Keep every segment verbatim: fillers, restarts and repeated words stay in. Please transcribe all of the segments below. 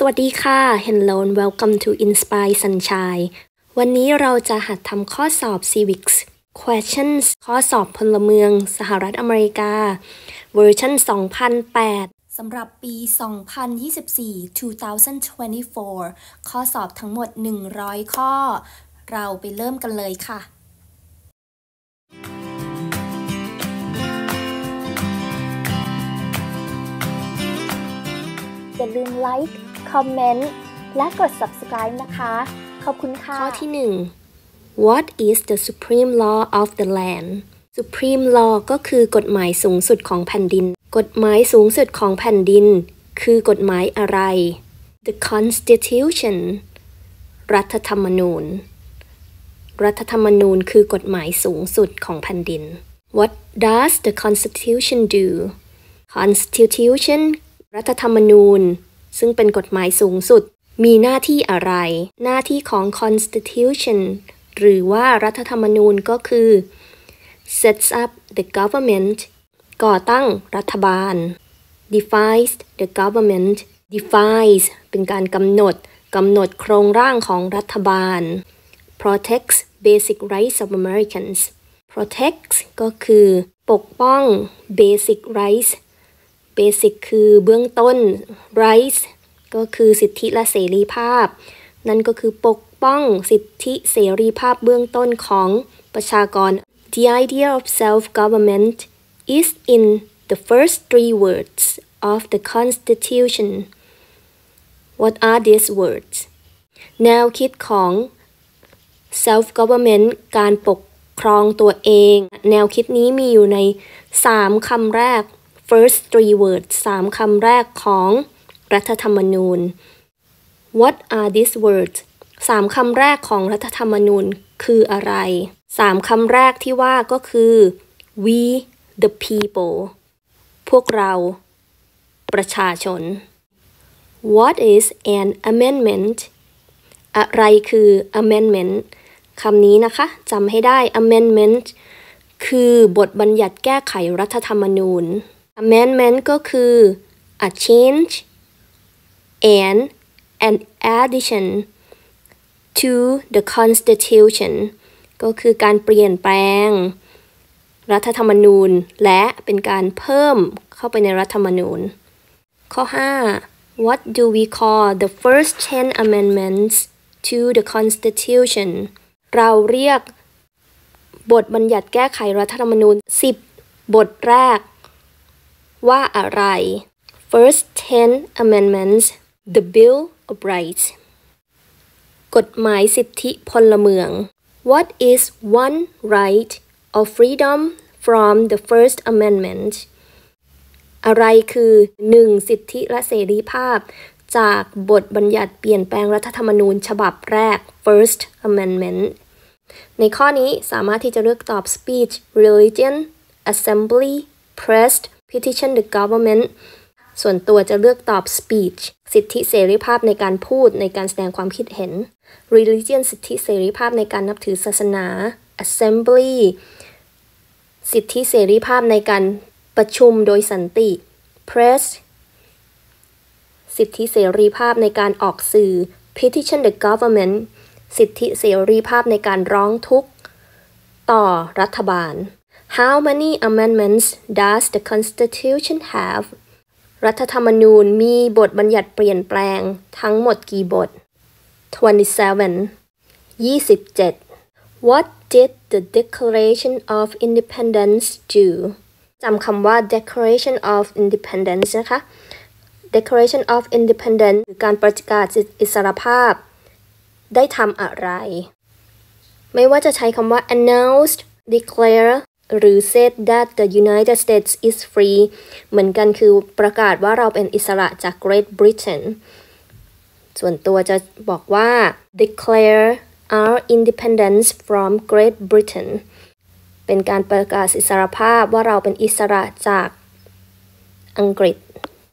วัสดีค่ะ Hello and welcome to Inspire Sunshine วันนี้เราจะหัดทำข้อสอบ Civics Questions ข้อสอบพลเมืองสหรัฐอเมริกาเวอร์ชันสองพันแปดสำหรับปี สองพันยี่สิบสี่ twenty twenty-four ข้อสอบทั้งหมด หนึ่งร้อย ข้อ เราไปเริ่มกันเลยค่ะอย่าลืมไลค์คอมเมนต์และกด Subscribe นะคะ ขอบคุณค่ะ ข้อที่ หนึ่ง What is the supreme law of the land? Supreme law ก็คือกฎหมายสูงสุดของแผ่นดิน กฎหมายสูงสุดของแผ่นดินคือกฎหมายอะไร The Constitution รัฐธรรมนูญ รัฐธรรมนูญคือกฎหมายสูงสุดของแผ่นดิน What does the Constitution do? Constitution รัฐธรรมนูญซึ่งเป็นกฎหมายสูงสุดมีหน้าที่อะไร หน้าที่ของ Constitution หรือว่ารัฐธรรมนูญก็คือ sets up the government ก่อตั้งรัฐบาล defines the government defines เป็นการกำหนดกำหนดโครงร่างของรัฐบาล protects basic rights of Americans protects ก็คือปกป้อง basic rights basic คือเบื้องต้น rights ก็คือสิทธิและเสรีภาพนั่นก็คือปกป้องสิทธิเสรีภาพเบื้องต้นของประชากร The idea of self-government is in the first three words of the Constitution. What are these words? แนวคิดของ self-government การปกครองตัวเองแนวคิดนี้มีอยู่ในสามคำแรกfirst three words สามคำแรกของรัฐธรรมนูญ What are these words สามคำแรกของรัฐธรรมนูญคืออะไรสามคำแรกที่ว่าก็คือ we the people พวกเราประชาชน What is an amendment อะไรคือ amendment คำนี้นะคะจำให้ได้ amendment คือบทบัญญัติแก้ไขรัฐธรรมนูญAmendment ก็คือ a change and an addition to the Constitution ก็คือการเปลี่ยนแปลงรัฐธรรมนูญและเป็นการเพิ่มเข้าไปในรัฐธรรมนูญข้อ ห้า What do we call the first ten amendments to the Constitution เราเรียกบทบัญญัติแก้ไขรัฐธรรมนูญสิบบทแรกว่าอะไร First ten amendments the Bill of Rights กฎหมายสิทธิพลเมือง What is one right or freedom from the First Amendment อะไรคือหนึ่งสิทธิและเสรีภาพจากบทบัญญัติเปลี่ยนแปลงรัฐธรรมนูญฉบับแรก First Amendment ในข้อนี้สามารถที่จะเลือกตอบ speech religion assembly press petition the government ส่วนตัวจะเลือกตอบ speech สิทธิเสรีภาพในการพูดในการแสดงความคิดเห็น religion สิทธิเสรีภาพในการนับถือศาสนา assembly สิทธิเสรีภาพในการประชุมโดยสันติ press สิทธิเสรีภาพในการออกสื่อ petition the government สิทธิเสรีภาพในการร้องทุกข์ต่อรัฐบาลHow many amendments does the Constitution have? รัฐธรรมนูญมีบทบัญญัติเปลี่ยนแปลงทั้งหมดกี่บท twenty-seven ยี่สิบเจ็ด What did the Declaration of Independence do? จำคำว่า Declaration of Independence นะคะ Declaration of Independence คือการประกาศอิสรภาพได้ทำอะไรไม่ว่าจะใช้คำว่า announced declareหรือ said that the United States is free เหมือนกันคือประกาศว่าเราเป็นอิสระจาก Great Britain ส่วนตัวจะบอกว่า declare our independence from Great Britain เป็นการประกาศอิสรภาพว่าเราเป็นอิสระจากอังกฤษ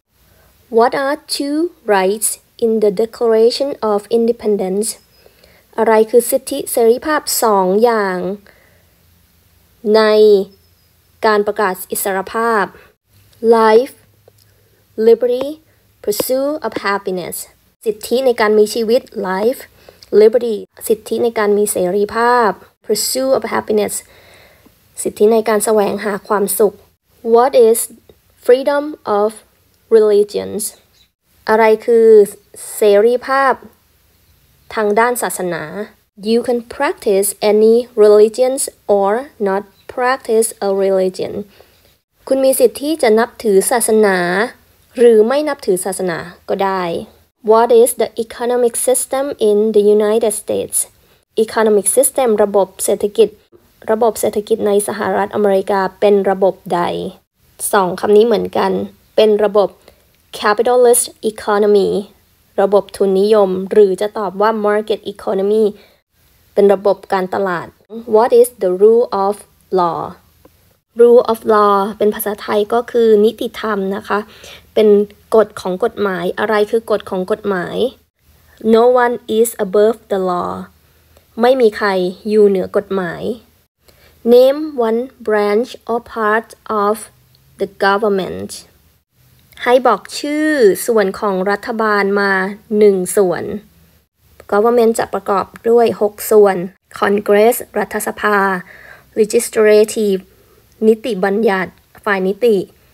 What are two rights in the Declaration of Independence อะไรคือสิทธิเสรีภาพสองอย่างในการประกาศอิสรภาพ life liberty pursuit of happiness สิทธิในการมีชีวิต life liberty สิทธิในการมีเสรีภาพ pursuit of happiness สิทธิในการแสวงหาความสุข What is freedom of religions อะไรคือเสรีภาพทางด้านศาสนา You can practice any religions or not practice a religion คุณมีสิทธิที่จะนับถือศาสนาหรือไม่นับถือศาสนาก็ได้ What is the economic system in the United States Economic system ระบบเศรษฐกิจระบบเศรษฐกิจในสหรัฐอเมริกาเป็นระบบใดสองคำนี้เหมือนกันเป็นระบบ capitalist economy ระบบทุนนิยมหรือจะตอบว่า market economy เป็นระบบการตลาด What is the rule of law rule of law เป็นภาษาไทยก็คือนิติธรรมนะคะเป็นกฎของกฎหมายอะไรคือกฎของกฎหมาย No one is above the law ไม่มีใครอยู่เหนือกฎหมาย Name one branch or part of the government ให้บอกชื่อส่วนของรัฐบาลมาหนึ่งส่วน Government จะประกอบด้วยหกส่วน Congress รัฐสภา Legislative นิติบัญญัติฝ่ายนิติ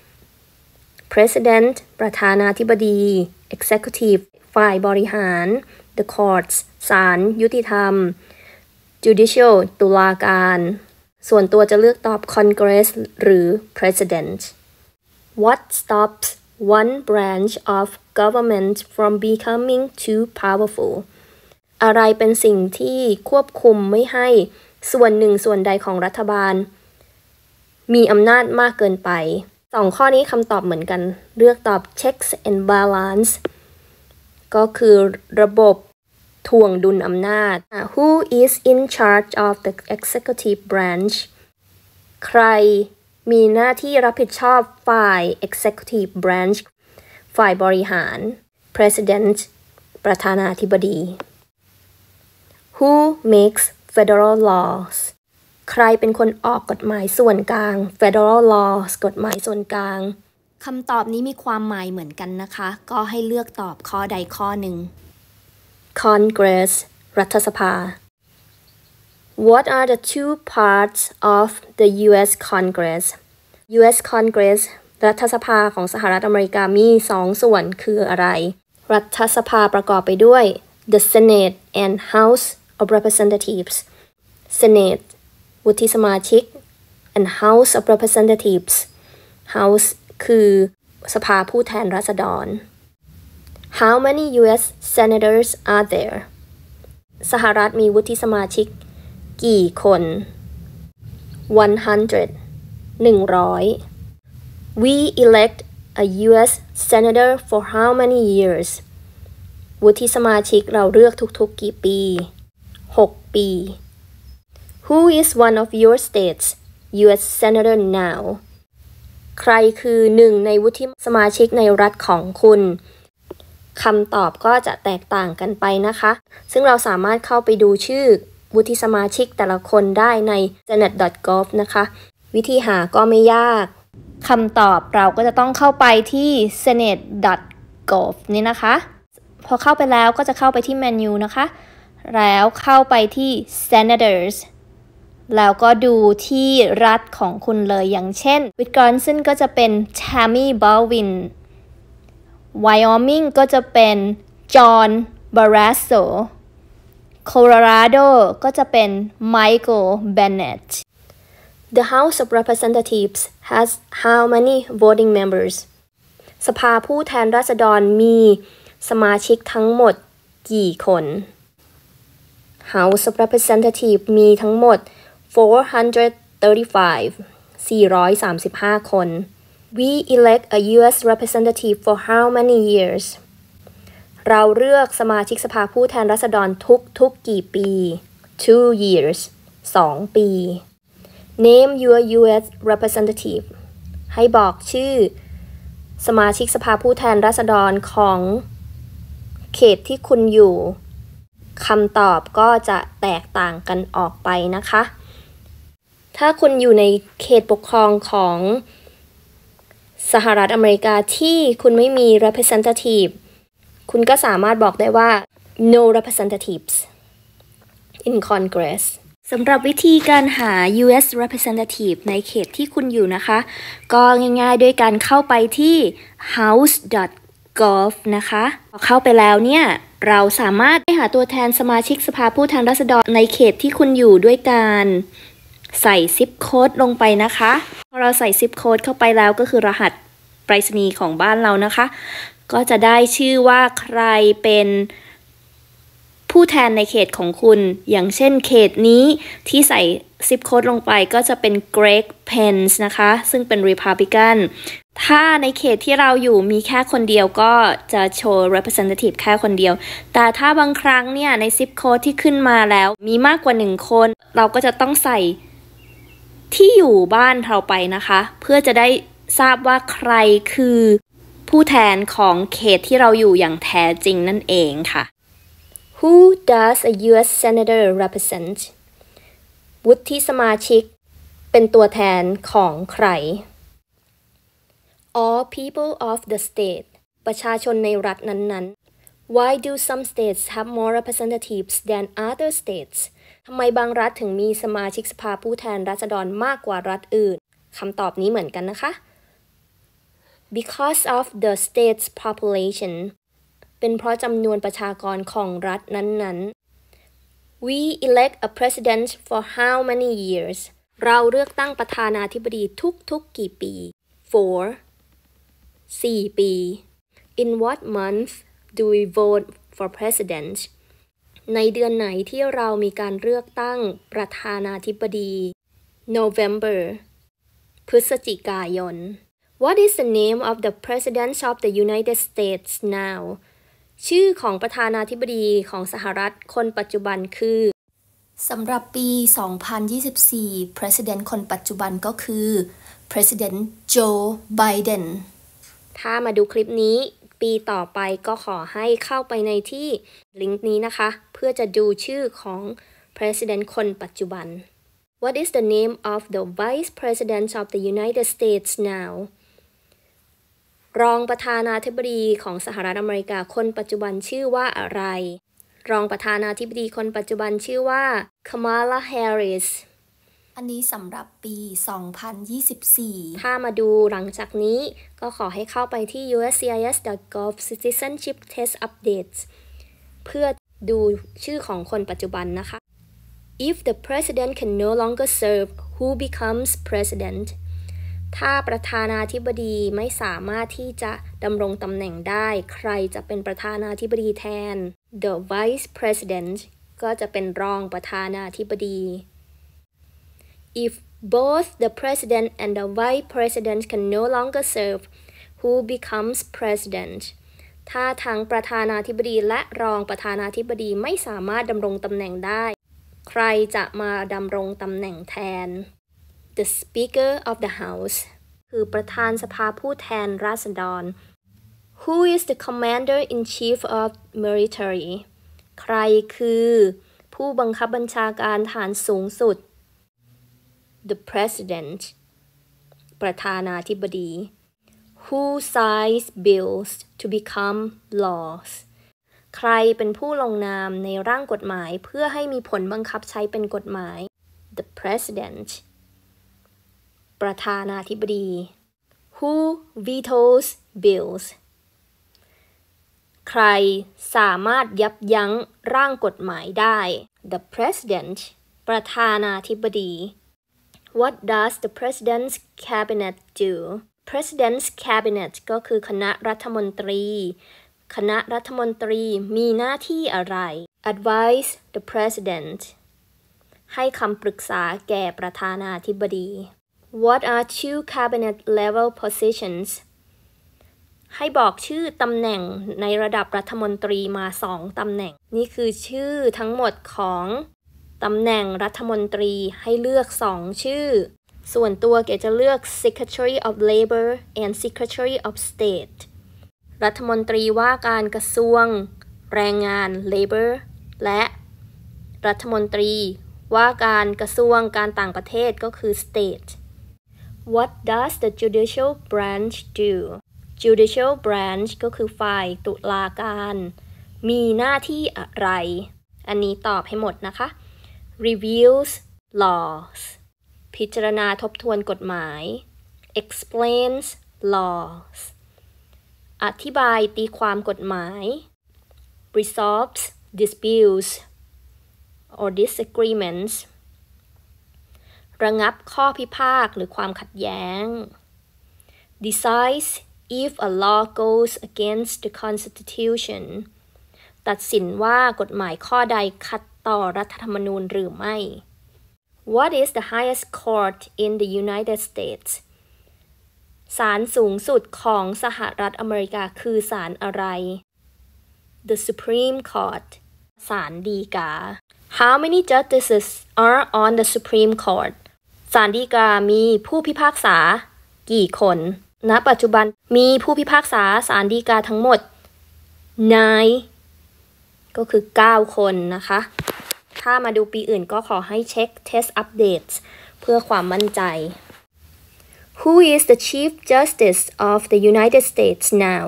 President ประธานาธิบดี Executive ฝ่ายบริหาร The courts ศาลยุติธรรม Judicial ตุลาการส่วนตัวจะเลือกตอบ Congress หรือ President What stops one branch of government from becoming too powerful อะไรเป็นสิ่งที่ควบคุมไม่ให้ส่วนหนึ่งส่วนใดของรัฐบาลมีอำนาจมากเกินไปสองข้อนี้คำตอบเหมือนกันเลือกตอบ checks and balance ก็คือระบบถ่วงดุลอำนาจ Who is in charge of the executive branch ใครมีหน้าที่รับผิดชอบฝ่าย executive branch ฝ่ายบริหาร President ประธานาธิบดี Who makes federal laws ใครเป็นคนออกกฎหมายส่วนกลาง Federal laws กฎหมายส่วนกลางคำตอบนี้มีความหมายเหมือนกันนะคะก็ให้เลือกตอบข้อใดข้อหนึ่ง Congress รัฐสภา What are the two parts of the ยู เอส Congress ยู เอส Congress รัฐสภาของสหรัฐอเมริกามีสองส่วนคืออะไรรัฐสภาประกอบไปด้วย The Senate and House of Representatives Senate วุฒิสมาชิก and House of Representatives House คือสภาผู้แทนราษฎร How many ยู เอส senators are there สหรัฐมีวุฒิสมาชิกกี่คนone hundred หนึ่งร้อย We elect a ยู เอส senator for how many years วุฒิสมาชิกเราเลือกทุกๆกี่ปีหกปี Who is one of your states ยู เอส senator now ใครคือหนึ่งในวุฒิสมาชิกในรัฐของคุณคำตอบก็จะแตกต่างกันไปนะคะซึ่งเราสามารถเข้าไปดูชื่อวุฒิสมาชิกแต่ละคนได้ใน senate ดอท จี โอ วี นะคะวิธีหาก็ไม่ยากคำตอบเราก็จะต้องเข้าไปที่ senate ดอท จี โอ วี นี่นะคะพอเข้าไปแล้วก็จะเข้าไปที่เมนูนะคะแล้วเข้าไปที่ senators แล้วก็ดูที่รัฐของคุณเลยอย่างเช่น Wisconsin ก็จะเป็น Tammy Baldwin Wyoming ก็จะเป็น John Barrasso Colorado ก็จะเป็น Michael Bennet The House of Representatives has how many voting members สภาผู้แทนราษฎรมีสมาชิกทั้งหมดกี่คน House of Representatives มีทั้งหมดfour hundred thirty-five สี่ร้อยสามสิบห้าคน We elect a ยู เอส representative for how many years เราเลือกสมาชิกสภาผู้แทนราษฎรทุกทุกกี่ปี two years สองปี Name your ยู เอส representative ให้บอกชื่อสมาชิกสภาผู้แทนราษฎรของเขตที่คุณอยู่คำตอบก็จะแตกต่างกันออกไปนะคะถ้าคุณอยู่ในเขตปกครองของสหรัฐอเมริกาที่คุณไม่มี representative คุณคุณก็สามารถบอกได้ว่า no representatives in Congress สำหรับวิธีการหา ยู เอส representative ในเขตที่คุณอยู่นะคะก็ง่ายๆด้วยการเข้าไปที่ house dot gov นะคะพอเข้าไปแล้วเนี่ยเราสามารถไปหาตัวแทนสมาชิกสภาผู้แทนราษฎรในเขตที่คุณอยู่ด้วยการใส่ซิปโค้ดลงไปนะคะพอเราใส่ซิปโค้ดเข้าไปแล้วก็คือรหัสไปรษณีย์ของบ้านเรานะคะก็จะได้ชื่อว่าใครเป็นผู้แทนในเขตของคุณอย่างเช่นเขตนี้ที่ใส่ซิปโค้ดลงไปก็จะเป็น Greg Pence นะคะซึ่งเป็น Republican ถ้าในเขตที่เราอยู่มีแค่คนเดียวก็จะโชว์ representative แค่คนเดียวแต่ถ้าบางครั้งเนี่ยในซิปโค้ดที่ขึ้นมาแล้วมีมากกว่าหนึ่งคนเราก็จะต้องใส่ที่อยู่บ้านเราไปนะคะเพื่อจะได้ทราบว่าใครคือผู้แทนของเขตที่เราอยู่อย่างแท้จริงนั่นเองค่ะ Who does a ยู เอส Senator represent วุฒิสมาชิกเป็นตัวแทนของใคร All people of the state ประชาชนในรัฐนั้นๆ Why do some states have more representatives than other states ทำไมบางรัฐถึงมีสมาชิกสภาผู้แทนราษฎรมากกว่ารัฐอื่นคำตอบนี้เหมือนกันนะคะ Because of the state's population เป็นเพราะจำนวนประชากรของรัฐนั้นๆ We elect a president for how many years เราเลือกตั้งประธานาธิบดีทุกๆกี่ปี four สี่ปี In what month do we vote for president ในเดือนไหนที่เรามีการเลือกตั้งประธานาธิบดี November พฤศจิกายน What is the name of the President of the United States now ชื่อของประธานาธิบดีของสหรัฐคนปัจจุบันคือสำหรับปี สองพันยี่สิบสี่ President คนปัจจุบันก็คือ President Joe Biden ถ้ามาดูคลิปนี้ปีต่อไปก็ขอให้เข้าไปในที่ลิงก์นี้นะคะเพื่อจะดูชื่อของ President คนปัจจุบัน What is the name of the Vice President of the United States now รองประธานาธิบดีของสหรัฐอเมริกาคนปัจจุบันชื่อว่าอะไรรองประธานาธิบดีคนปัจจุบันชื่อว่า Kamala Harris อันนี้สำหรับปี สองพันยี่สิบสี่ ถ้ามาดูหลังจากนี้ก็ขอให้เข้าไปที่ ยู เอส ซี ไอ เอส ดอท กอฟ Citizenship Test Updates เพื่อดูชื่อของคนปัจจุบันนะคะ If the president can no longer serve, who becomes president ถ้าประธานาธิบดีไม่สามารถที่จะดำรงตำแหน่งได้ใครจะเป็นประธานาธิบดีแทน The vice president ก็จะเป็นรองประธานาธิบดี If both the president and the vice president can no longer serve, who becomes president ถ้าทั้งประธานาธิบดีและรองประธานาธิบดีไม่สามารถดำรงตำแหน่งได้ใครจะมาดำรงตำแหน่งแทน The Speaker of the House คือประธานสภาผู้แทนราษฎร Who is the Commander-in-Chief of Military ใครคือผู้บังคับบัญชาการทหารสูงสุด The President ประธานาธิบดี Who signs bills to become laws ใครเป็นผู้ลงนามในร่างกฎหมายเพื่อให้มีผลบังคับใช้เป็นกฎหมาย The President ประธานาธิบดี Who vetoes bills ใครสามารถยับยั้งร่างกฎหมายได้ The President ประธานาธิบดี What does the President's Cabinet do? President's Cabinet ก็คือคณะรัฐมนตรีคณะรัฐมนตรีมีหน้าที่อะไร Advise the President ให้คำปรึกษาแก่ประธานาธิบดี What are two cabinet level positions ให้บอกชื่อตำแหน่งในระดับรัฐมนตรีมาสองตำแหน่งนี่คือชื่อทั้งหมดของตำแหน่งรัฐมนตรีให้เลือกสองชื่อส่วนตัวเก๋จะเลือก Secretary of Labor and Secretary of State รัฐมนตรีว่าการกระทรวงแรงงาน Labor และรัฐมนตรีว่าการกระทรวงการต่างประเทศก็คือ State What does the judicial branch do? judicial branch ก็คือฝ่ายตุลาการมีหน้าที่อะไรอันนี้ตอบให้หมดนะคะ reviews laws พิจารณาทบทวนกฎหมาย explains laws อธิบายตีความกฎหมาย resolves disputes or disagreements ระงับข้อพิพาทหรือความขัดแย้ง decides if a law goes against the constitution ตัดสินว่ากฎหมายข้อใดขัดต่อรัฐธรรมนูญหรือไม่ What is the highest court in the United States ศาลสูงสุดของสหรัฐอเมริกาคือศาลอะไร The Supreme Court ศาลฎีกา How many justices are on the Supreme Court ศาลฎีกามีผู้พิพากษากี่คนณปัจจุบันมีผู้พิพากษาศาลฎีกาทั้งหมด nine ก็คือเก้าคนนะคะถ้ามาดูปีอื่นก็ขอให้เช็ค test updates เพื่อความมั่นใจ Who is the Chief Justice of the United States now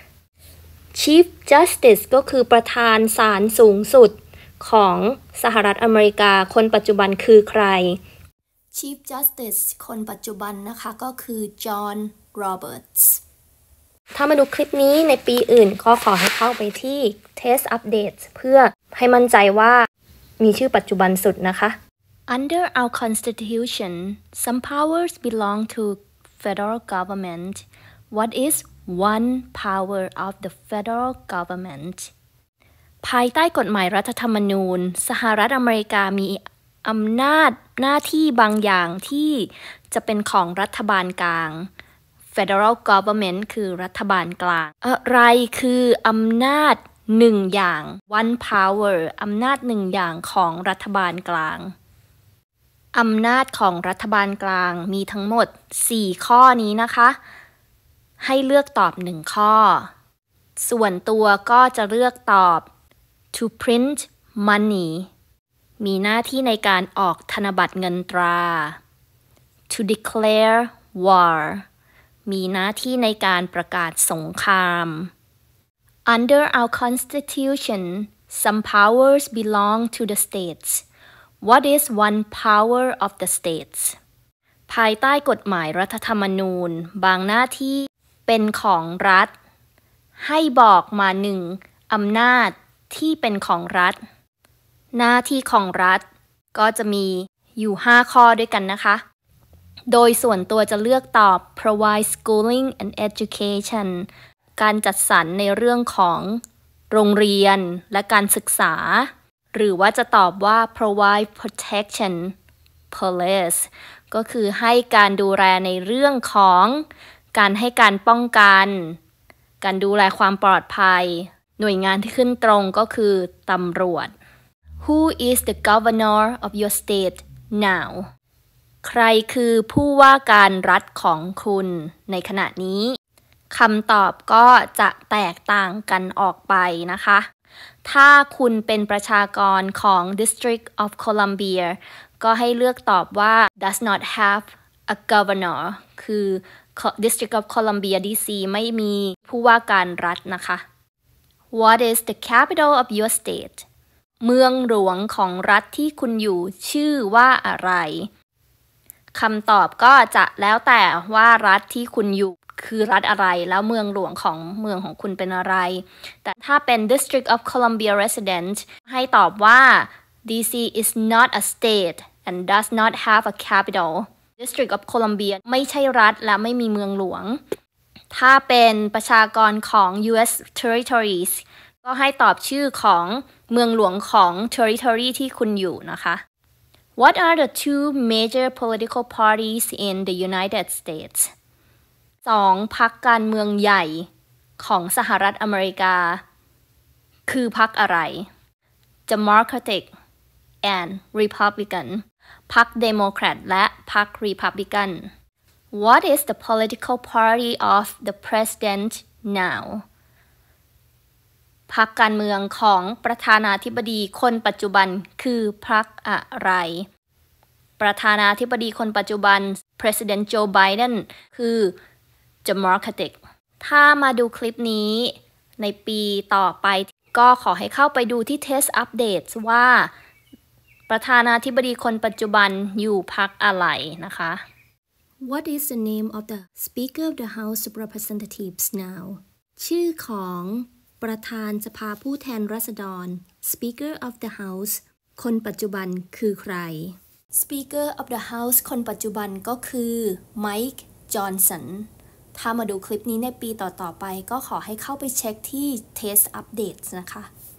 Chief Justice ก็คือประธานศาลสูงสุดของสหรัฐอเมริกาคนปัจจุบันคือใคร Chief Justice คนปัจจุบันนะคะก็คือ John Roberts ถ้ามาดูคลิปนี้ในปีอื่นก็ขอให้เข้าไปที่ Test Updates เพื่อให้มั่นใจว่ามีชื่อปัจจุบันสุดนะคะ Under our Constitution some powers belong to federal government What is one power of the federal government ภายใต้กฎหมายรัฐธรรมนูญสหรัฐอเมริกามีอำนาจหน้าที่บางอย่างที่จะเป็นของรัฐบาลกลาง Federal Government คือรัฐบาลกลางอะไรคืออำนาจหนึ่งอย่าง one power อำนาจหนึ่งอย่างของรัฐบาลกลางอำนาจของรัฐบาลกลางมีทั้งหมดสี่ข้อนี้นะคะให้เลือกตอบหนึ่งข้อส่วนตัวก็จะเลือกตอบ to print money มีหน้าที่ในการออกธนบัตรเงินตรา to declare war มีหน้าที่ในการประกาศสงคราม Under our constitution some powers belong to the states What is one power of the states ภายใต้กฎหมายรัฐธรรมนูญบางหน้าที่เป็นของรัฐให้บอกมาหนึ่งอำนาจที่เป็นของรัฐหน้าที่ของรัฐก็จะมีอยู่ห้าข้อด้วยกันนะคะโดยส่วนตัวจะเลือกตอบ provide schooling and education การจัดสรรในเรื่องของโรงเรียนและการศึกษาหรือว่าจะตอบว่า provide protection police ก็คือให้การดูแลในเรื่องของการให้การป้องกันการดูแลความปลอดภัยหน่วยงานที่ขึ้นตรงก็คือตำรวจ Who is the governor of your state now ใครคือผู้ว่าการรัฐของคุณในขณะนี้คำตอบก็จะแตกต่างกันออกไปนะคะถ้าคุณเป็นประชากรของ District of Columbia ก็ให้เลือกตอบว่า does not have a governor คือ District of Columbia ดี ซี ไม่มีผู้ว่าการรัฐนะคะ What is the capital of your state เมืองหลวงของรัฐที่คุณอยู่ชื่อว่าอะไรคำตอบก็จะแล้วแต่ว่ารัฐที่คุณอยู่คือรัฐอะไรแล้วเมืองหลวงของเมืองของคุณเป็นอะไรแต่ถ้าเป็น District of Columbia resident ให้ตอบว่า ดี ซี is not a state and does not have a capital District of Columbia ไม่ใช่รัฐและไม่มีเมืองหลวงถ้าเป็นประชากรของ ยู เอส territories ก็ให้ตอบชื่อของเมืองหลวงของ territory ที่คุณอยู่นะคะ What are the two major political parties in the United States สองพรรคการเมืองใหญ่ของสหรัฐอเมริกาคือพรรคอะไร Democratic and Republican พรรคเดโมแครตและพรรค Republican What is the political party of the president now พรรคการเมืองของประธานาธิบดีคนปัจจุบันคือพรรคอะไรประธานาธิบดีคนปัจจุบัน President Joe Biden คือ Democratic ถ้ามาดูคลิปนี้ในปีต่อไปก็ขอให้เข้าไปดูที่ Test Updates ว่าประธานาธิบดีคนปัจจุบันอยู่พรรคอะไรนะคะ What is the name of the Speaker of the House of Representatives now ชื่อของประธานสภาผู้แทนราษฎร Speaker of the House คนปัจจุบันคือใคร Speaker of the House คนปัจจุบันก็คือ Mike Johnson ถ้ามาดูคลิปนี้ในปีต่อๆไปก็ขอให้เข้าไปเช็คที่ Test Updates นะคะ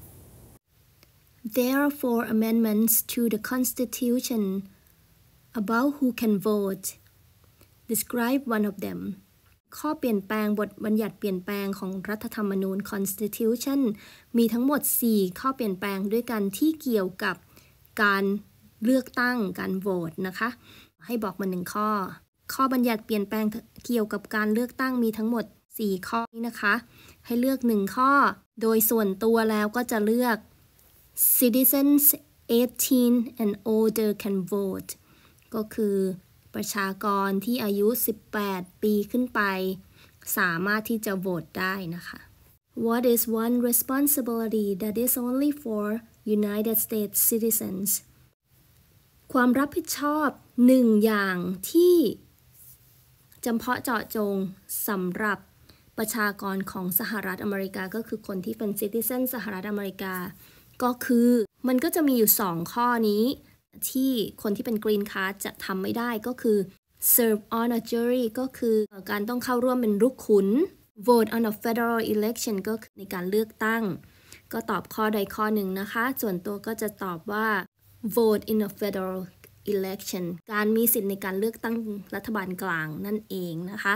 There are four amendments to the Constitution about who can vote. Describe one of them. ข้อเปลี่ยนแปลงบทบัญญัติเปลี่ยนแปลงของรัฐธรรมนูญ Constitution มีทั้งหมดสี่ข้อเปลี่ยนแปลงด้วยกันที่เกี่ยวกับการเลือกตั้งการโหวตนะคะให้บอกมาหนึ่งข้อข้อบัญญัติเปลี่ยนแปลงเกี่ยวกับการเลือกตั้งมีทั้งหมดสี่ข้อนี้นะคะให้เลือกหนึ่งข้อโดยส่วนตัวแล้วก็จะเลือก Citizens eighteen and older can vote ก็คือประชากรที่อายุสิบแปดปีขึ้นไปสามารถที่จะโหวตได้นะคะ What is one responsibility that is only for United States citizens ความรับผิดชอบหนึ่งอย่างที่จำเพาะเจาะจงสำหรับประชากรของสหรัฐอเมริกาก็คือคนที่เป็น citizen สหรัฐอเมริกาก็คือมันก็จะมีอยู่สองข้อนี้ที่คนที่เป็น Green Card จะทำไม่ได้ก็คือ serve on a jury ก็คือการต้องเข้าร่วมเป็นลูกขุน vote on a federal election ก็คือในการเลือกตั้งก็ตอบข้อใดข้อหนึ่งนะคะส่วนตัวก็จะตอบว่า vote in a federal election การมีสิทธิ์ในการเลือกตั้งรัฐบาลกลางนั่นเองนะคะ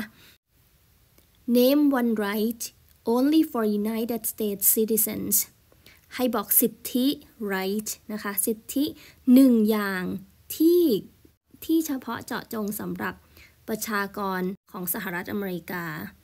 name one right only for United States citizensให้บอกสิทธิ right นะคะสิทธิหนึ่งอย่างที่ที่เฉพาะเจาะจงสำหรับประชากรของสหรัฐอเมริกา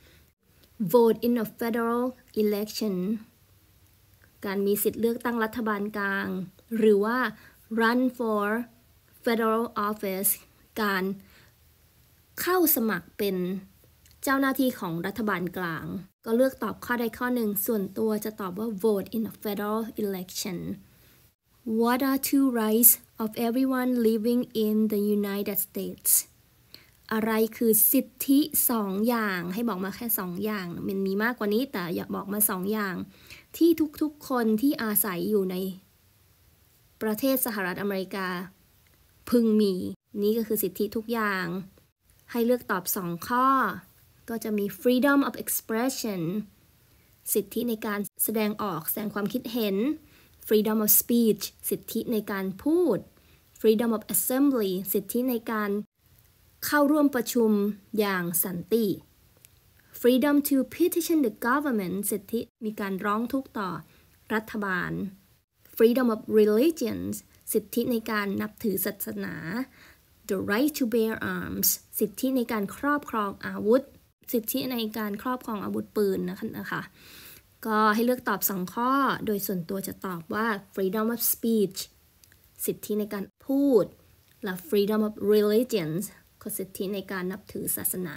vote in a federal election การมีสิทธิเลือกตั้งรัฐบาลกลางหรือว่า run for federal office การเข้าสมัครเป็นเจ้าหน้าที่ของรัฐบาลกลางก็เลือกตอบข้อใดข้อหนึ่งส่วนตัวจะตอบว่า vote in a federal election What are two rights of everyone living in the United States อะไรคือสิทธิสองอย่างให้บอกมาแค่สองอย่างมันมีมากกว่านี้แต่อยากบอกมาสองอย่างที่ทุกๆคนที่อาศัยอยู่ในประเทศสหรัฐอเมริกาพึงมีนี่ก็คือสิทธิทุกอย่างให้เลือกตอบสองข้อก็จะมี freedom of expression สิทธิในการแสดงออกแสดงความคิดเห็น freedom of speech สิทธิในการพูด freedom of assembly สิทธิในการเข้าร่วมประชุมอย่างสันติ freedom to petition the government สิทธิมีการร้องทุกข์ต่อรัฐบาล freedom of religion สิทธิในการนับถือศาสนา the right to bear arms สิทธิในการครอบครองอาวุธสิทธิในการครอบครองอาวุธปืนนะคะก็ให้เลือกตอบสองข้อโดยส่วนตัวจะตอบว่า freedom of speech สิทธิในการพูดและ freedom of religion ก็สิทธิในการนับถือศาสนา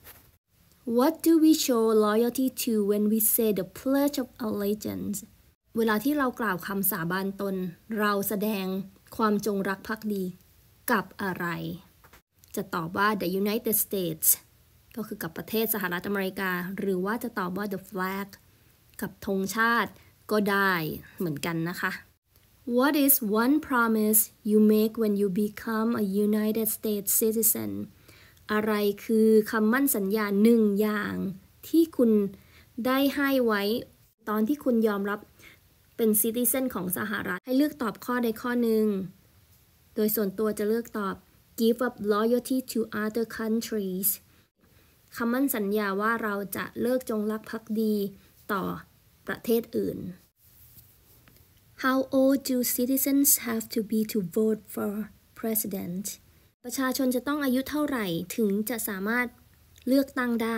What do we show loyalty to when we say the pledge of allegiance เวลาที่เรากล่าวคำสาบานตนเราแสดงความจงรักภักดีกับอะไรจะตอบว่า the United States ก็คือกับประเทศสหรัฐอเมริกาหรือว่าจะตอบว่า the flag กับธงชาติก็ได้เหมือนกันนะคะ What is one promise you make when you become a United States citizen อะไรคือคำมั่นสัญญาหนึ่งอย่างที่คุณได้ให้ไว้ตอนที่คุณยอมรับเป็น citizen ของสหรัฐให้เลือกตอบข้อใดข้อหนึ่งโดยส่วนตัวจะเลือกตอบ give up loyalty to other countries คำมั่นสัญญาว่าเราจะเลิกจงรักภักดีต่อประเทศอื่น How old do citizens have to be to vote for president ประชาชนจะต้องอายุเท่าไหร่ถึงจะสามารถเลือกตั้งได้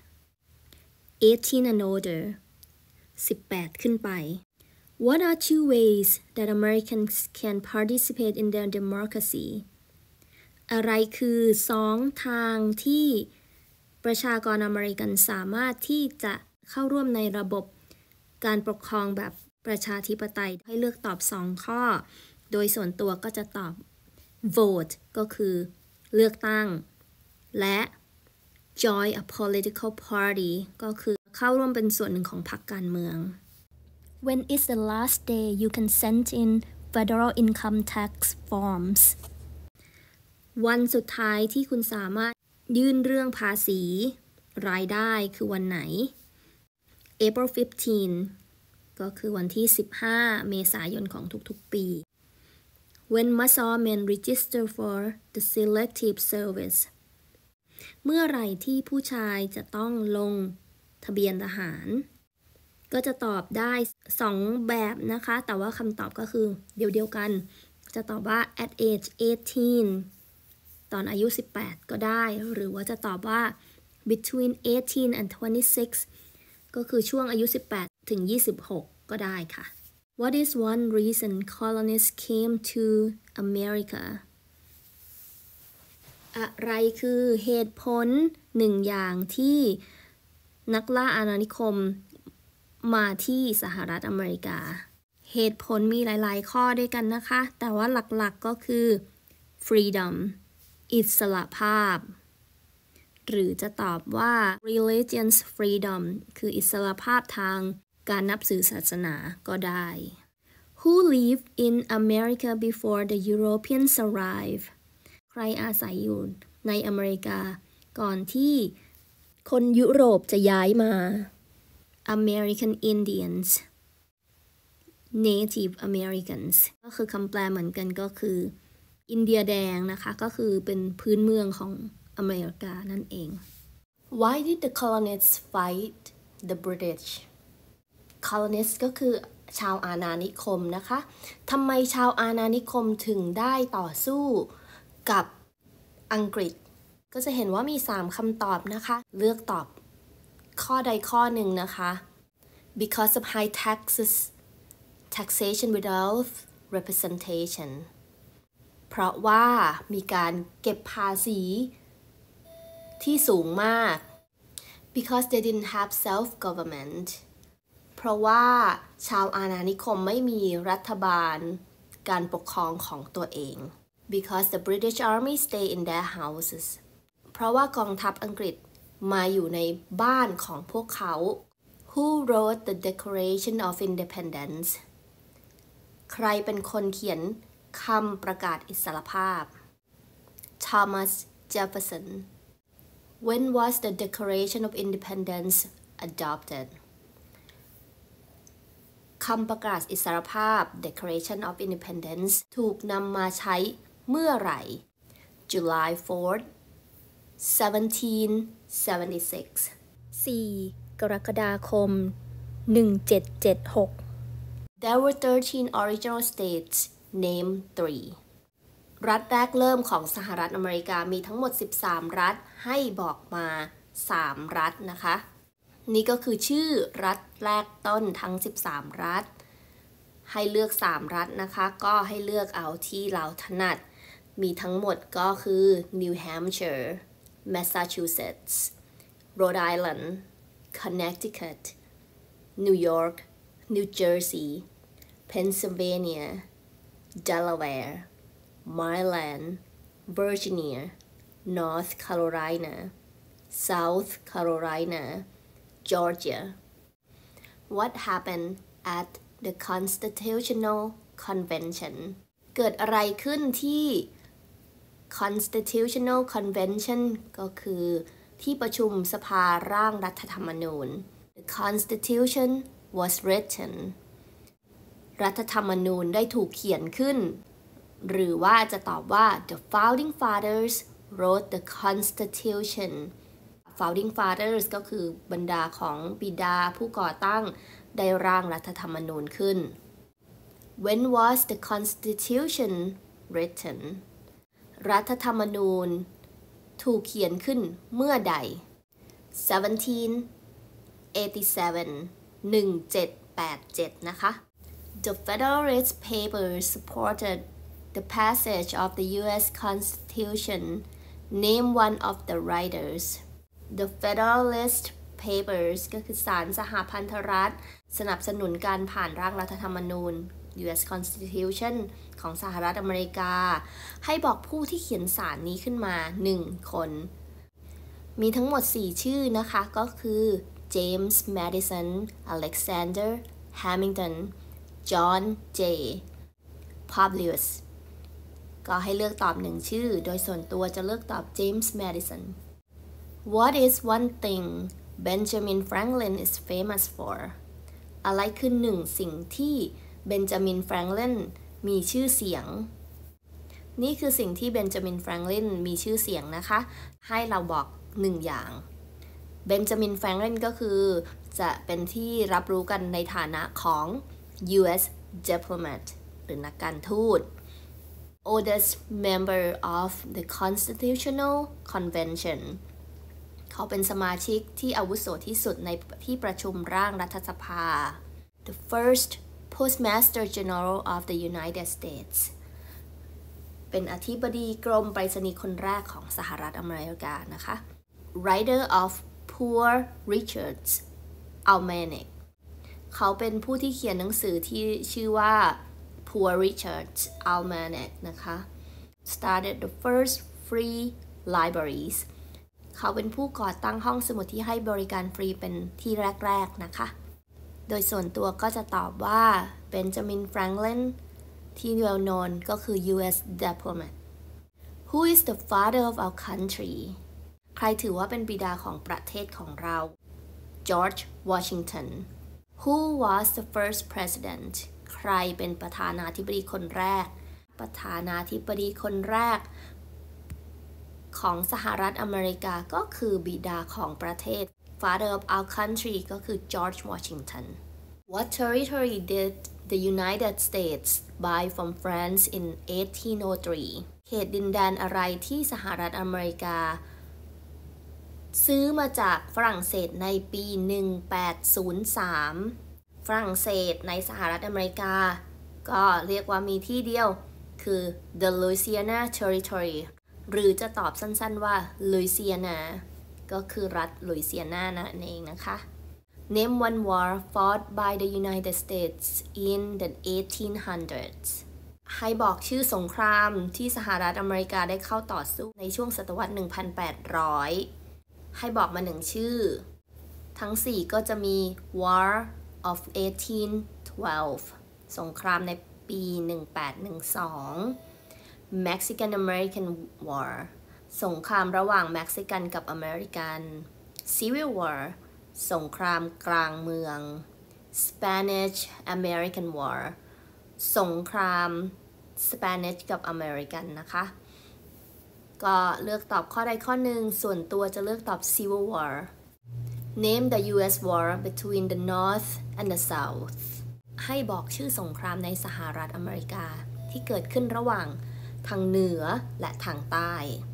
eighteen and older สิบแปดขึ้นไป What are two ways that Americans can participate in their democracy อะไรคือสองทางที่ประชากรอเมริกันสามารถที่จะเข้าร่วมในระบบการปกครองแบบประชาธิปไตยให้เลือกตอบสองข้อโดยส่วนตัวก็จะตอบ vote ก็คือเลือกตั้งและ join a political party ก็คือเข้าร่วมเป็นส่วนหนึ่งของพรรคการเมือง When is the last day you can send in federal income tax forms วันสุดท้ายที่คุณสามารถยื่นเรื่องภาษีรายได้คือวันไหน April fifteenth ก็คือวันที่สิบห้าเมษายนของทุกๆปี When must all men register for the selective service เมื่อไหร่ที่ผู้ชายจะต้องลงทะเบียนทหารก็จะตอบได้สองแบบนะคะแต่ว่าคำตอบก็คือเดียวๆกันจะตอบว่า at age eighteen ตอนอายุสิบแปดก็ได้หรือว่าจะตอบว่า between eighteen and twenty-six ก็คือช่วงอายุสิบแปดถึงยี่สิบหกก็ได้ค่ะ What is one reason colonists came to America อะไรคือเหตุผลหนึ่งอย่างที่นักล่าอาณานิคมมาที่สหรัฐอเมริกาเหตุผลมีหลายๆข้อด้วยกันนะคะแต่ว่าหลักๆก็คือ freedom อิสระภาพหรือจะตอบว่า religious freedom คืออิสระภาพทางการนับถือศาสนาก็ได้ Who lived in America before the Europeans arrived ใครอาศัยอยู่ในอเมริกาก่อนที่คนยุโรปจะย้ายมา American Indians Native Americans ก็คือคำแปลเหมือนกันก็คืออินเดียแดงนะคะก็คือเป็นพื้นเมืองของอเมริกานั่นเอง Why did the colonists fight the British colonists ก็คือชาวอาณานิคมนะคะทำไมชาวอาณานิคมถึงได้ต่อสู้กับอังกฤษก็จะเห็นว่ามีสามคำตอบนะคะเลือกตอบข้อใดข้อหนึ่งนะคะ because of high taxes taxation without representation เพราะว่ามีการเก็บภาษีที่สูงมาก because they didn't have self-government เพราะว่าชาวอาณานิคมไม่มีรัฐบาลการปกครองของตัวเอง because the British Army stay in their houses เพราะว่ากองทัพอังกฤษมาอยู่ในบ้านของพวกเขา Who wrote the Declaration of Independence ใครเป็นคนเขียนคำประกาศอิสรภาพ Thomas Jefferson When was the Declaration of Independence adopted คำประกาศอิสรภาพ Declaration of Independence ถูกนำมาใช้เมื่อไหร่ July fourth seventeen seventy-six สี่กรกฎาคมหนึ่งเจ็ดเจ็ดหก There were thirteen original states name three รัฐแรกเริ่มของสหรัฐอเมริกามีทั้งหมดสิบสามรัฐให้บอกมาสามรัฐนะคะนี่ก็คือชื่อรัฐแรกต้นทั้งสิบสามรัฐให้เลือกสามรัฐนะคะก็ให้เลือกเอาที่เราถนัดมีทั้งหมดก็คือ New Hampshire Massachusetts Rhode Island Connecticut New York New Jersey Pennsylvania Delaware Maryland Virginia North Carolina South Carolina Georgia What happened at the Constitutional Convention เกิดอะไรขึ้นที่ Constitutional Convention ก็คือที่ประชุมสภาร่างรัฐธรรมนูญ The Constitution was written รัฐธรรมนูญได้ถูกเขียนขึ้นหรือว่าจะตอบว่า The Founding Fathers wrote the Constitution Founding Fathers ก็คือบรรดาของบิดาผู้ก่อตั้งได้ร่างรัฐธรรมนูญขึ้น When was the Constitution written รัฐธรรมนูญถูกเขียนขึ้นเมื่อใด seventeen eighty-seven หนึ่งเจ็ดแปดเจ็ด นะคะ The Federalist Papers supported the passage of the ยู เอส Constitution Name one of the writers The Federalist Papers ก็คือศาลสหพันธรัฐสนับสนุนการผ่านร่างรัฐธรรมนูญ ยู เอส Constitution ของสหรัฐอเมริกาให้บอกผู้ที่เขียนสารนี้ขึ้นมาหนึ่งคนมีทั้งหมดสี่ชื่อนะคะก็คือ James Madison Alexander Hamilton John J Publius ก็ให้เลือกตอบหนึ่งชื่อโดยส่วนตัวจะเลือกตอบ James Madison What is one thing Benjamin Franklin is famous for อะไรคือหนึ่งสิ่งที่เบนจามินแฟรงคลินมีชื่อเสียงนี่คือสิ่งที่เบนจามินแฟรงคลินมีชื่อเสียงนะคะให้เราบอกหนึ่งอย่างเบนจามินแฟรงคลินก็คือจะเป็นที่รับรู้กันในฐานะของ ยู เอส diplomat หรือนักการทูต oldest member of the Constitutional Convention เขาเป็นสมาชิกที่อาวุโสที่สุดในที่ประชุมร่างรัฐสภา the first Postmaster General of the United States เป็นอธิบดีกรมไปรษณีย์คนแรกของสหรัฐอเมริกานะคะ Writer of Poor Richard's Almanac เขาเป็นผู้ที่เขียนหนังสือที่ชื่อว่า Poor Richard's Almanac นะคะ Started the first free libraries เขาเป็นผู้ก่อตั้งห้องสมุดที่ให้บริการฟรีเป็นที่แรกๆนะคะโดยส่วนตัวก็จะตอบว่าเบนจามินแฟรงคลินที่ well known ก็คือ ยู เอส diplomat Who is the father of our country ใครถือว่าเป็นบิดาของประเทศของเรา George Washington Who was the first president ใครเป็นประธานาธิบดีคนแรกประธานาธิบดีคนแรกของสหรัฐอเมริกาก็คือบิดาของประเทศFather of our country ก็คือ George Washington What territory did the United States buy from France in eighteen oh three เขตดินแดนอะไรที่สหรัฐอเมริกาซื้อมาจากฝรั่งเศสในปีหนึ่งแปดศูนย์สามฝรั่งเศสในสหรัฐอเมริกาก็เรียกว่ามีที่เดียวคือ the Louisiana Territory หรือจะตอบสั้นๆว่า Louisianaก็คือรัฐลุยเซียนานั่นเองนะคะ Name one war fought by the United States in the eighteen hundreds ให้บอกชื่อสงครามที่สหรัฐอเมริกาได้เข้าต่อสู้ในช่วงศตวรรษ หนึ่งพันแปดร้อย ให้บอกมาหนึ่งชื่อทั้งสี่ก็จะมี War of eighteen twelve สงครามในปี หนึ่งแปดหนึ่งสอง Mexican American Warสงครามระหว่างเม็กซิกันกับอเมริกัน Civil War สงครามกลางเมือง Spanish American War สงคราม Spanish กับอเมริกันนะคะก็เลือกตอบข้อใดข้อหนึ่งส่วนตัวจะเลือกตอบ Civil War Name the ยู เอส War between the North and the South ให้บอกชื่อสงครามในสหรัฐอเมริกาที่เกิดขึ้นระหว่างทางเหนือและทางใต้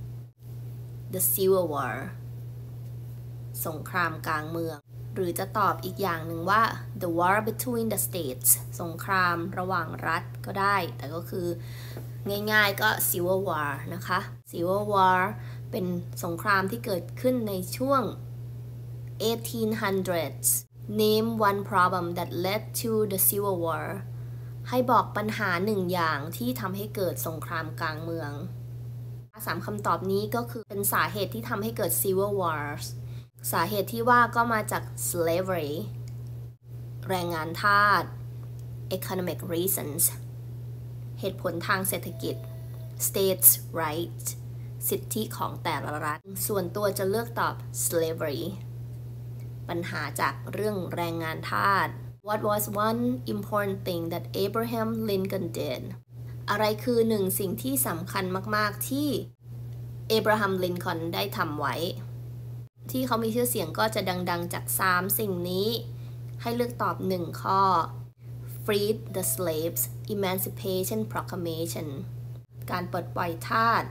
The Civil War สงครามกลางเมืองหรือจะตอบอีกอย่างหนึ่งว่า The War between the States สงครามระหว่างรัฐก็ได้แต่ก็คือง่ายๆก็ Civil War นะคะ Civil War เป็นสงครามที่เกิดขึ้นในช่วง eighteen hundreds Name one problem that led to the Civil War ให้บอกปัญหาหนึ่งอย่างที่ทำให้เกิดสงครามกลางเมืองสามคำตอบนี้ก็คือเป็นสาเหตุที่ทำให้เกิด Civil Wars สาเหตุที่ว่าก็มาจาก slavery แรงงานทาส economic reasons เหตุผลทางเศรษฐกิจ states rights สิทธิของแต่ละรัฐส่วนตัวจะเลือกตอบ slavery ปัญหาจากเรื่องแรงงานทาส What was one important thing that Abraham Lincoln did อะไรคือหนึ่งสิ่งที่สำคัญมากๆที่เอบราฮัม ลินคอล์นได้ทำไว้ที่เขามีชื่อเสียงก็จะดังๆจากสามสิ่งนี้ให้เลือกตอบหนึ่งข้อ Freed the slaves Emancipation Proclamation การปลดปล่อยทาส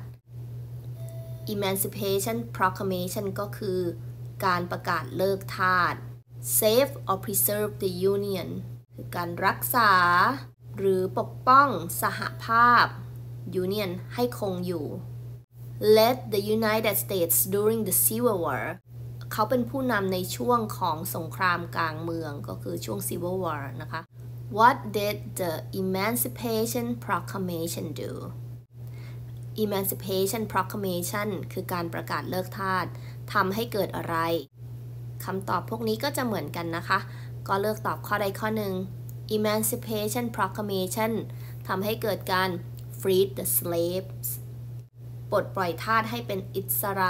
Emancipation Proclamation ก็คือการประกาศเลิกทาส Save or preserve the Union คือการรักษาหรือปกป้องสหภาพ Union ให้คงอยู่ Led the United States during the Civil War เขาเป็นผู้นำในช่วงของสงครามกลางเมืองก็คือช่วง Civil War นะคะ What did the Emancipation Proclamation do Emancipation Proclamation คือการประกาศเลิกทาสทำให้เกิดอะไรคำตอบพวกนี้ก็จะเหมือนกันนะคะก็เลือกตอบข้อใดข้อหนึ่ง Emancipation Proclamation ทำให้เกิดการ free the slaves ปลดปล่อยทาสให้เป็นอิสระ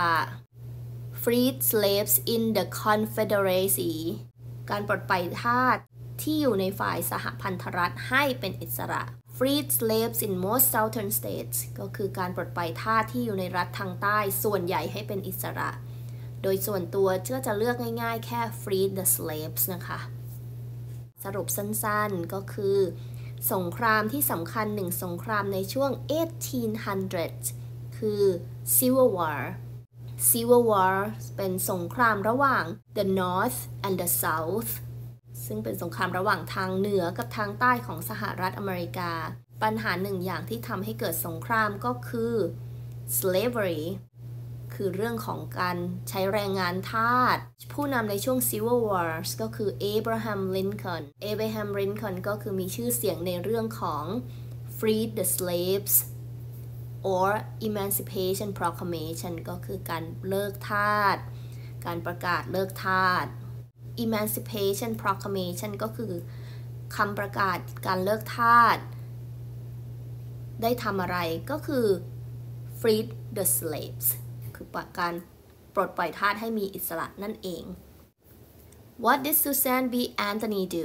freed slaves in the Confederacy การปลดปล่อยทาสที่อยู่ในฝ่ายสหพันธรัฐให้เป็นอิสระ freed slaves in most southern states ก็คือการปลดปล่อยทาสที่อยู่ในรัฐทางใต้ส่วนใหญ่ให้เป็นอิสระโดยส่วนตัวก็จะเลือกง่ายๆแค่ free the slaves นะคะสรุปสั้นๆก็คือสงครามที่สำคัญหนึ่งสงครามในช่วง eighteen hundreds คือ Civil War Civil War เป็นสงครามระหว่าง the North and the South ซึ่งเป็นสงครามระหว่างทางเหนือกับทางใต้ของสหรัฐอเมริกาปัญหาหนึ่งอย่างที่ทำให้เกิดสงครามก็คือ slavery คือเรื่องของการใช้แรงงานทาสผู้นำในช่วง Civil Wars ก็คือ Abraham Lincoln Abraham Lincoln ก็คือมีชื่อเสียงในเรื่องของ Free the Slaves or Emancipation Proclamation ก็คือการเลิกทาสการประกาศเลิกทาส Emancipation Proclamation ก็คือคำประกาศการเลิกทาสได้ทำอะไรก็คือ Free the Slaves คือการปลดปล่อยทาสให้มีอิสระนั่นเอง What did Susan B. Anthony do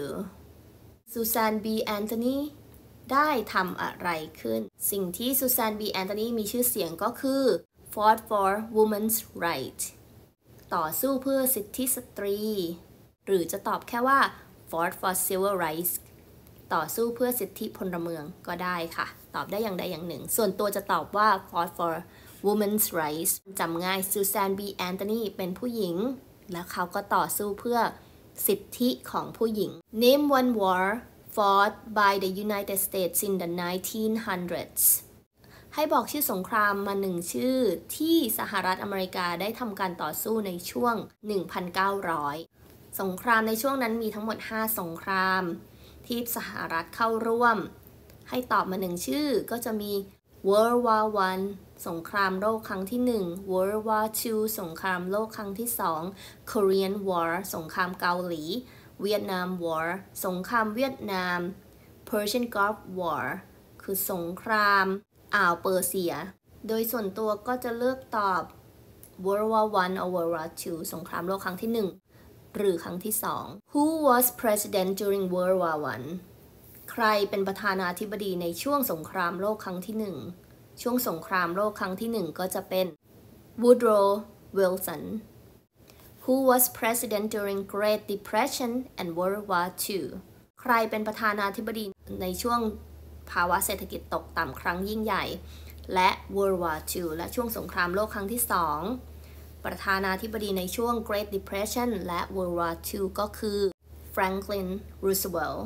Susan B. Anthony ได้ทำอะไรขึ้นสิ่งที่ Susan B. Anthony มีชื่อเสียงก็คือ fought for women's right ต่อสู้เพื่อสิทธิสตรีหรือจะตอบแค่ว่า fought for civil rights ต่อสู้เพื่อสิทธิพลเมืองก็ได้ค่ะตอบได้อย่างใดอย่างหนึ่งส่วนตัวจะตอบว่า fought for women's rights จำง่าย Susan B. Anthony เป็นผู้หญิงแล้วเขาก็ต่อสู้เพื่อสิทธิของผู้หญิง Name one war fought by the United States in the nineteen hundreds ให้บอกชื่อสงครามมาหนึ่งชื่อที่สหรัฐอเมริกาได้ทำการต่อสู้ในช่วง หนึ่งพันเก้าร้อย สงครามในช่วงนั้นมีทั้งหมดห้าสงครามที่สหรัฐเข้าร่วมให้ตอบมาหนึ่งชื่อก็จะมี World War One สงครามโลกครั้งที่หนึ่ง World War Two สงครามโลกครั้งที่สอง Korean War สงครามเกาหลี Vietnam War สงครามเวียดนาม Persian Gulf War คือสงครามอ่าวเปอร์เซียโดยส่วนตัวก็จะเลือกตอบ World War One or World War Two สงครามโลกครั้งที่หนึ่งหรือครั้งที่สอง Who was president during World War One ใครเป็นประธานาธิบดีในช่วงสงครามโลกครั้งที่หนึ่งช่วงสงครามโลกครั้งที่หนึ่งก็จะเป็น Woodrow Wilson Who was president during Great Depression and World War Two ใครเป็นประธานาธิบดีในช่วงภาวะเศรษฐกิจตกต่ำครั้งยิ่งใหญ่และ World War Two และช่วงสงครามโลกครั้งที่สองประธานาธิบดีในช่วง Great Depression และ World War Two ก็คือ Franklin Roosevelt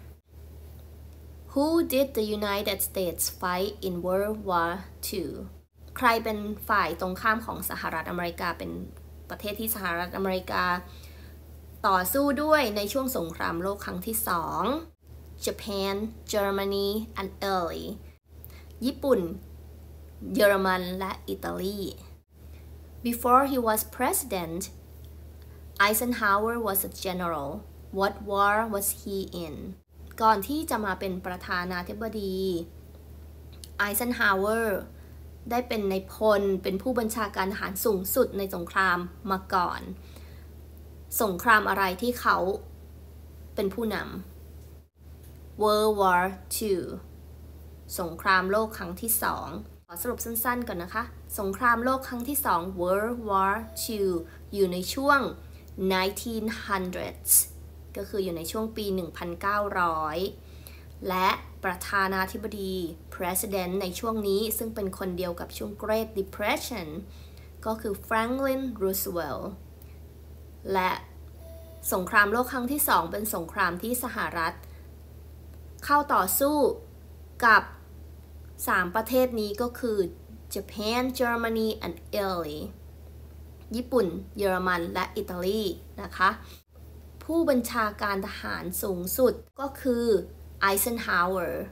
Who did the United States fight in World War Two ใครเป็นฝ่ายตรงข้ามของสหรัฐอเมริกาเป็นประเทศที่สหรัฐอเมริกาต่อสู้ด้วยในช่วงสงครามโลกครั้งที่สอง Japan Germany and Italy ญี่ปุ่นเยอรมันและอิตาลี Before he was president Eisenhower was a general What war was he in ก่อนที่จะมาเป็นประธานาธิบดีไอเซนฮาวเวอร์ได้เป็นนายพลเป็นผู้บัญชาการทหารสูงสุดในสงครามมาก่อนสงครามอะไรที่เขาเป็นผู้นำ World War Two สงครามโลกครั้งที่สองขอสรุปสั้นๆก่อนนะคะสงครามโลกครั้งที่สอง World War Two อยู่ในช่วง nineteen hundreds ก็คืออยู่ในช่วงปี หนึ่งพันเก้าร้อย และประธานาธิบดี President ในช่วงนี้ซึ่งเป็นคนเดียวกับช่วง Great Depression ก็คือ Franklin Roosevelt และสงครามโลกครั้งที่สองเป็นสงครามที่สหรัฐเข้าต่อสู้กับสามประเทศนี้ก็คือ Japan Germany and Italy ญี่ปุ่นเยอรมันและอิตาลีนะคะผู้บัญชาการทหารสูงสุดก็คือไอเซนฮาวเวอร์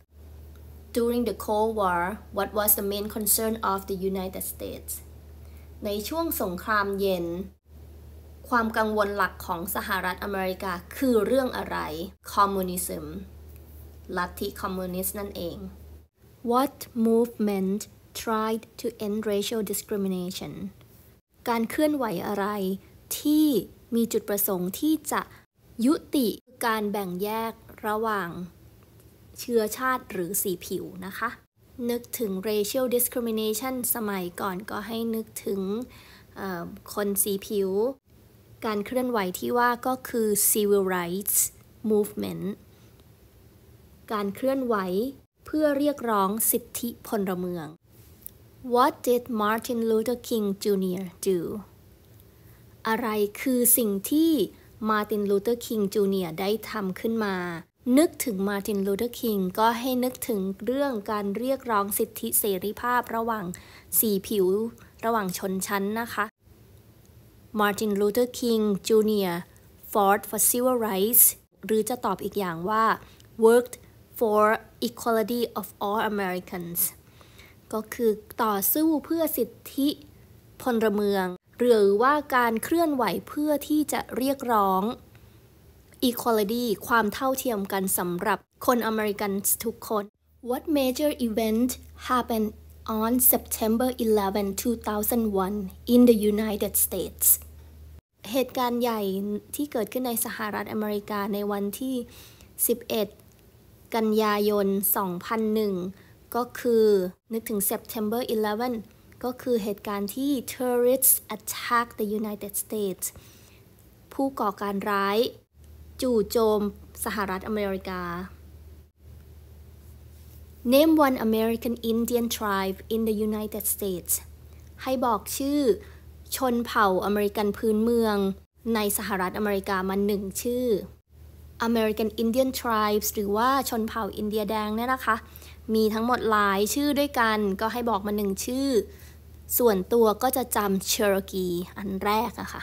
During the Cold War what was the main concern of the United States ในช่วงสงครามเย็นความกังวลหลักของสหรัฐอเมริกาคือเรื่องอะไร Communism ลัทธิคอมมิวนิสต์นั่นเอง What movement tried to end racial discrimination การเคลื่อนไหวอะไรที่มีจุดประสงค์ที่จะยุติการแบ่งแยกระหว่างเชื้อชาติหรือสีผิวนะคะนึกถึง racial discrimination สมัยก่อนก็ให้นึกถึงคนสีผิวการเคลื่อนไหวที่ว่าก็คือ civil rights movement การเคลื่อนไหวเพื่อเรียกร้องสิทธิพลเมือง What did Martin Luther King จูเนียร์ do อะไรคือสิ่งที่ Martin Luther King จูเนียร์ ได้ทำขึ้นมานึกถึง Martin Luther King ก็ให้นึกถึงเรื่องการเรียกร้องสิทธิเสรีภาพระหว่างสีผิวระหว่างชนชั้นนะคะ Martin Luther King จูเนียร์ fought for civil rights หรือจะตอบอีกอย่างว่า worked for equality of all Americans ก็คือต่อสู้เพื่อสิทธิพลเมืองหรือว่าการเคลื่อนไหวเพื่อที่จะเรียกร้อง equality ความเท่าเทียมกันสำหรับคนอเมริกันทุกคน What major event happened on September eleventh two thousand one in the United States เหตุการณ์ใหญ่ที่เกิดขึ้นในสหรัฐอเมริกาในวันที่สิบเอ็ดกันยายนสองพันหนึ่งก็คือนึกถึง September eleventh ก็คือเหตุการณ์ที่ terrorists attack the United States ผู้ก่อการร้ายจู่โจมสหรัฐอเมริกา Name one American Indian tribe in the United States ให้บอกชื่อชนเผ่าอเมริกันพื้นเมืองในสหรัฐอเมริกามาหนึ่งชื่อ American Indian tribes หรือว่าชนเผ่าอินเดียแดงเนี่ยนะคะมีทั้งหมดหลายชื่อด้วยกันก็ให้บอกมาหนึ่งชื่อส่วนตัวก็จะจำ Cherokee อันแรกอะค่ะ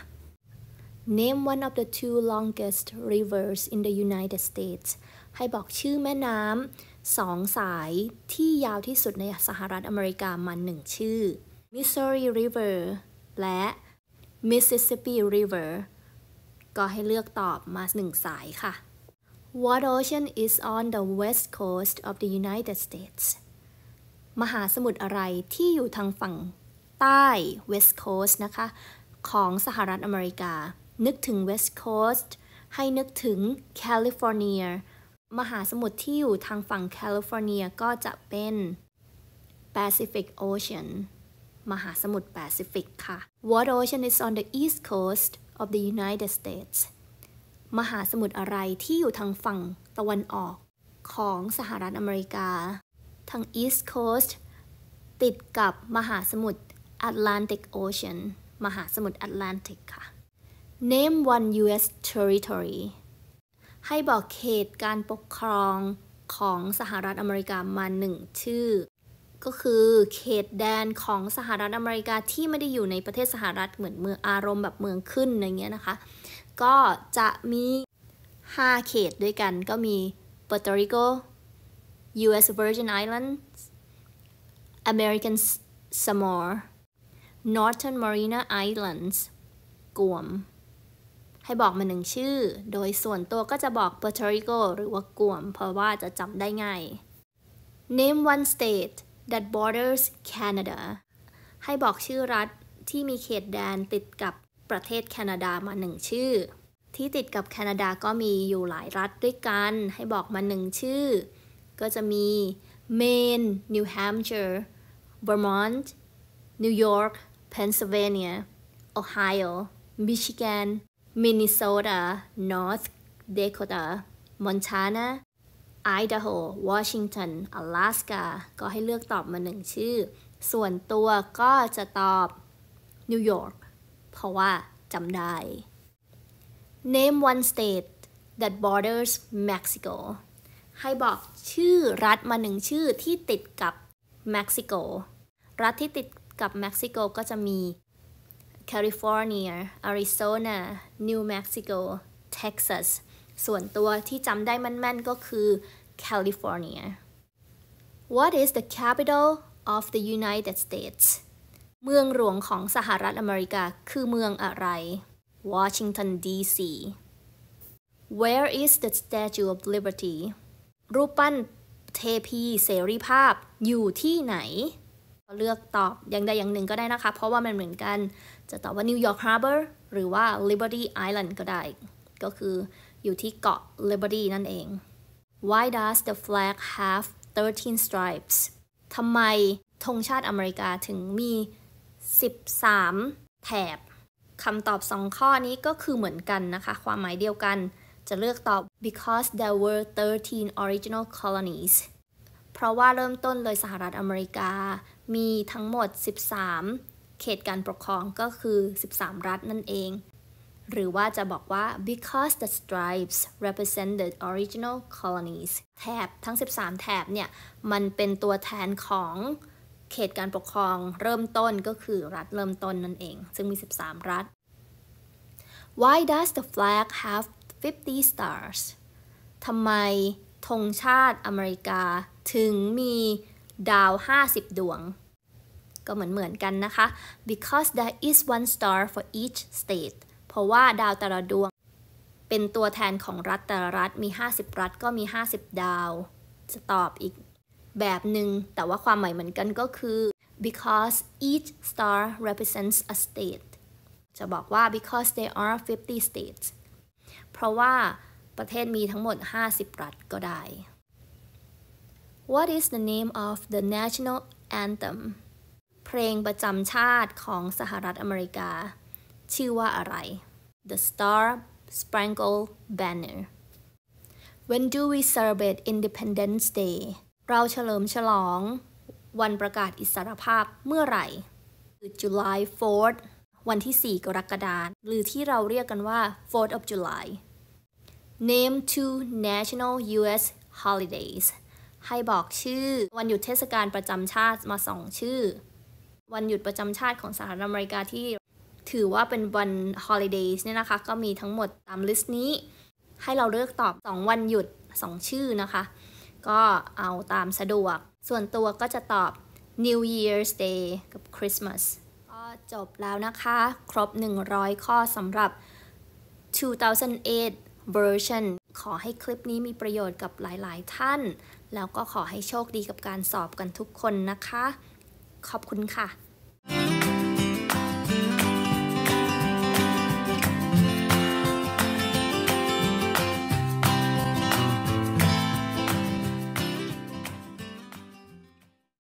Name one of the two longest rivers in the United States ให้บอกชื่อแม่น้ำสองสายที่ยาวที่สุดในสหรัฐอเมริกามาหนึ่งชื่อ Missouri River และ Mississippi River ก็ให้เลือกตอบมาหนึ่งสายค่ะ What ocean is on the west coast of the United States มหาสมุทรอะไรที่อยู่ทางฝั่งใต้ West Coast นะคะของสหรัฐอเมริกานึกถึง West Coast ให้นึกถึง California มหาสมุทรที่อยู่ทางฝั่ง California ก็จะเป็น Pacific Ocean มหาสมุทรแปซิฟิกค่ะ What ocean is on the east coast of the United States มหาสมุทรอะไรที่อยู่ทางฝั่งตะวันออกของสหรัฐอเมริกาทาง East Coast ติดกับมหาสมุทร Atlantic Ocean มหาสมุทรแอตแลนติกค่ะ Name one ยู เอส territory ให้บอกเขตการปกครองของสหรัฐอเมริกามาหนึ่งชื่อก็คือเขตแดนของสหรัฐอเมริกาที่ไม่ได้อยู่ในประเทศสหรัฐเหมือนเมืองอารมณ์แบบเมืองขึ้นอย่างเงี้ยนะคะก็จะมีห้าเขตด้วยกันก็มี Puerto Rico ยู เอส Virgin Islands American Samoa Northern Mariana Islands กวมให้บอกมาหนึ่งชื่อโดยส่วนตัวก็จะบอก Puerto Rico หรือว่ากวมเพราะว่าจะจำได้ง่าย Name one state that borders Canada ให้บอกชื่อรัฐที่มีเขตแดนติดกับประเทศแคนาดามาหนึ่งชื่อที่ติดกับแคนาดาก็มีอยู่หลายรัฐด้วยกันให้บอกมาหนึ่งชื่อก็จะมี Maine New Hampshire Vermont New York Pennsylvania Ohio Michigan Minnesota North Dakota Montana Idaho Washington Alaska ก็ให้เลือกตอบมาหนึ่งชื่อส่วนตัวก็จะตอบ New York เพราะว่าจำได้ Name one state that borders Mexico ให้บอกชื่อรัฐมาหนึ่งชื่อที่ติดกับเม็กซิโกรัฐที่ติดกับเม็กซิโกก็จะมี California Arizona New Mexico Texas ส่วนตัวที่จำได้แม่นๆก็คือ California What is the capital of the United States เมืองหลวงของสหรัฐอเมริกาคือเมืองอะไร Washington ดี ซี Where is the Statue of Liberty รูปปั้นเทพีเสรีภาพอยู่ที่ไหนเลือกตอบอย่างใดอย่างหนึ่งก็ได้นะคะเพราะว่ามันเหมือนกันจะตอบว่า New York Harbor หรือว่า Liberty Island ก็ได้ก็คืออยู่ที่เกาะ Liberty นั่นเอง Why does the flag have thirteen stripes ทำไมธงชาติอเมริกาถึงมีสิบสามแถบคำตอบสองข้อนี้ก็คือเหมือนกันนะคะความหมายเดียวกันจะเลือกตอบ because there were thirteen original colonies เพราะว่าเริ่มต้นเลยสหรัฐอเมริกามีทั้งหมดสิบสามเขตการปกครองก็คือสิบสามรัฐนั่นเองหรือว่าจะบอกว่า because the stripes represent the original colonies แถบทั้งสิบสามแถบเนี่ยมันเป็นตัวแทนของเขตการปกครองเริ่มต้นก็คือรัฐเริ่มต้นนั่นเองซึ่งมีสิบสามรัฐ Why does the flag have fifty stars ทำไมธงชาติอเมริกาถึงมีดาวห้าสิบดวงก็เหมือนเหมือนกันนะคะ because there is one star for each state เพราะว่าดาวแต่ละดวงเป็นตัวแทนของรัฐแต่ละรัฐมีห้าสิบรัฐก็มีห้าสิบดาวจะตอบอีกแบบหนึ่งแต่ว่าความหมายเหมือนกันก็คือ because each star represents a state จะบอกว่า because there are fifty states เพราะว่าประเทศมีทั้งหมดห้าสิบรัฐก็ได้ What is the name of the national anthem เพลงประจำชาติของสหรัฐอเมริกาชื่อว่าอะไร The Star Spangled Banner When do we celebrate Independence Day เราเฉลิมฉลองวันประกาศอิสรภาพเมื่อไหร่คือ July fourth วันที่สี่กรกฎาคมหรือที่เราเรียกกันว่า fourth of July Name two national ยู เอส holidays ให้บอกชื่อวันหยุดเทศกาลประจำชาติมาสองชื่อวันหยุดประจำชาติของสหรัฐอเมริกาที่ถือว่าเป็นวัน holidays เนี่ยนะคะก็มีทั้งหมดตามลิสต์นี้ให้เราเลือกตอบสองวันหยุดสองชื่อนะคะก็เอาตามสะดวกส่วนตัวก็จะตอบ New Year's Day กับ Christmas ก็จบแล้วนะคะครบหนึ่งร้อยข้อสำหรับ two thousand eight version ขอให้คลิปนี้มีประโยชน์กับหลายๆท่านแล้วก็ขอให้โชคดีกับการสอบกันทุกคนนะคะขอบคุณค่ะ